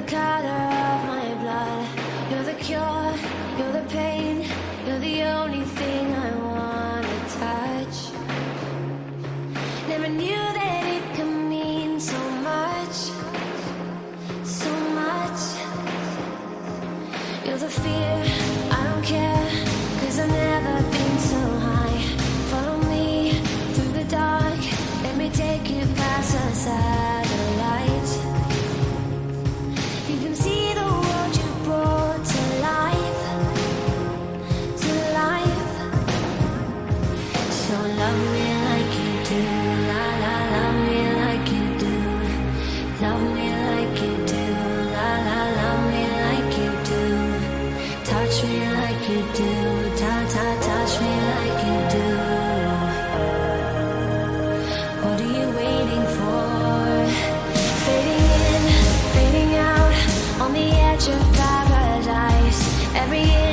color of my blood. You're the cure, you're the pain, you're the only thing I wanna touch. Never knew that it could mean so much, so much. You're the fear, I don't care, 'cause I've never been so high. Follow me through the dark, let me take you past the satellites. You can see the world you brought to life, to life. So love me like you do, la la, love me like you do. Love me like you do, la la, love me like you do. Touch me like you do, ta ta, touch me like you do. What are you waiting for? Fading in, fading out, on the edge of paradise. Every